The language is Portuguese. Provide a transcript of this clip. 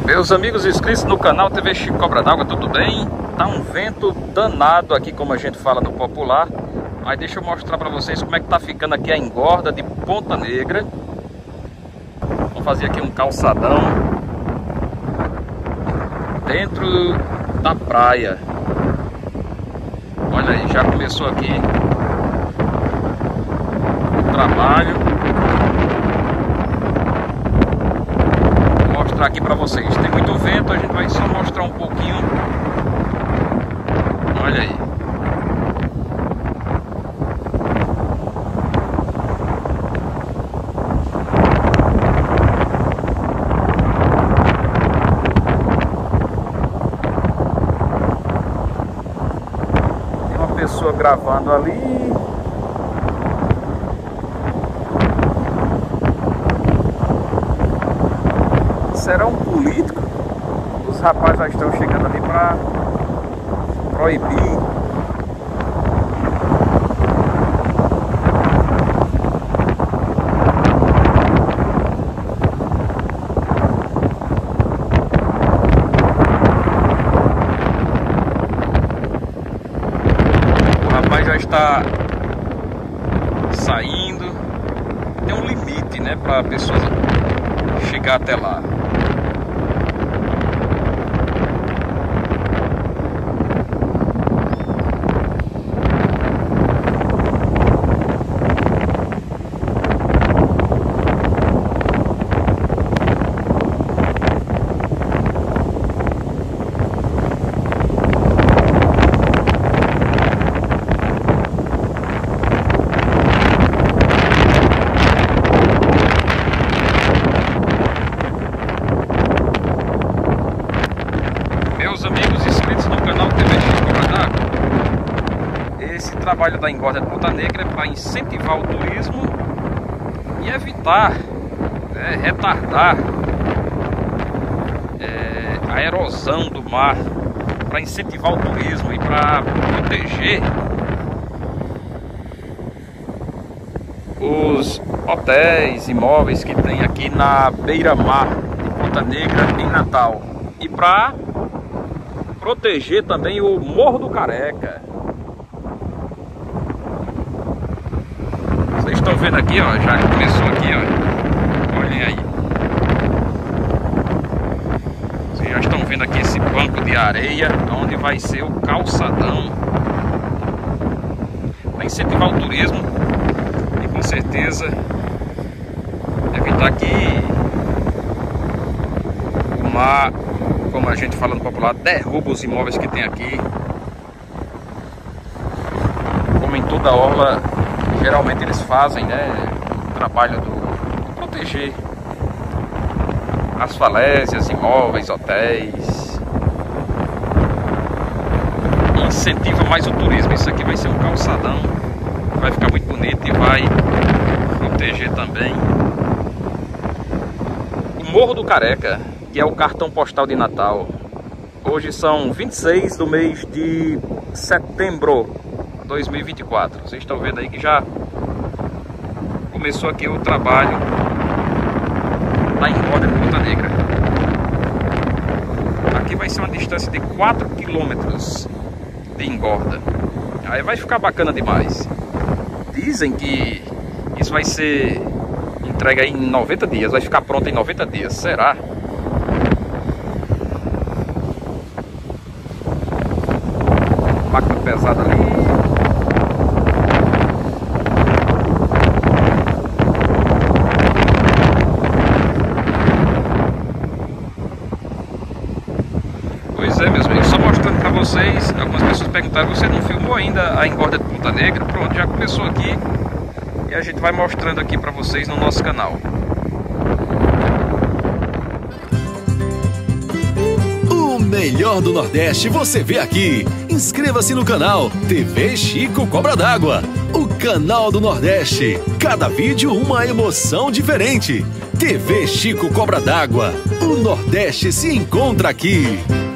Meus amigos inscritos no canal TV Chico Cobra d'Água, tudo bem? Tá um vento danado aqui, como a gente fala no popular. Mas deixa eu mostrar pra vocês como é que tá ficando aqui a engorda de Ponta Negra. Vamos fazer aqui um calçadão dentro da praia. Olha aí, já começou aqui o trabalho. Vou mostrar aqui pra vocês. Tem muito vento, a gente vai só mostrar um pouquinho. Olha aí. Pessoa gravando ali. Será um político? Os rapazes já estão chegando ali para proibir. Já está saindo. Tem um limite, né, para a pessoa chegar até lá. Meus amigos inscritos no canal TV Chico Cobra d'Água, esse trabalho da engorda de Ponta Negra é para incentivar o turismo e evitar, retardar a erosão do mar, para incentivar o turismo e para proteger os hotéis, imóveis que tem aqui na beira-mar de Ponta Negra em Natal, e para proteger também o Morro do Careca. Vocês estão vendo aqui, ó, já começou aqui, ó. Olhem aí. Vocês já estão vendo aqui esse banco de areia, onde vai ser o calçadão, para incentivar o turismo e com certeza evitar que o mar, como a gente fala no popular, derruba os imóveis que tem aqui. Como em toda orla, geralmente eles fazem, né, o trabalho de proteger as falésias, imóveis, hotéis. E incentiva mais o turismo. Isso aqui vai ser um calçadão, vai ficar muito bonito e vai proteger também o Morro do Careca, que é o cartão postal de Natal. Hoje são 26 do mês de setembro de 2024. Vocês estão vendo aí que já começou aqui o trabalho da engorda de Ponta Negra. Aqui vai ser uma distância de 4 quilômetros de engorda. Aí vai ficar bacana demais. Dizem que isso vai ser entregue aí em 90 dias. Vai ficar pronto em 90 dias. Será? Máquina pesada ali. Pois é, meus amigos, só mostrando para vocês. Algumas pessoas perguntaram: você não filmou ainda a engorda de Ponta Negra? Pronto, já começou aqui e a gente vai mostrando aqui para vocês no nosso canal. O melhor do Nordeste você vê aqui. Inscreva-se no canal TV Chico Cobra d'Água, o canal do Nordeste. Cada vídeo uma emoção diferente. TV Chico Cobra d'Água, o Nordeste se encontra aqui.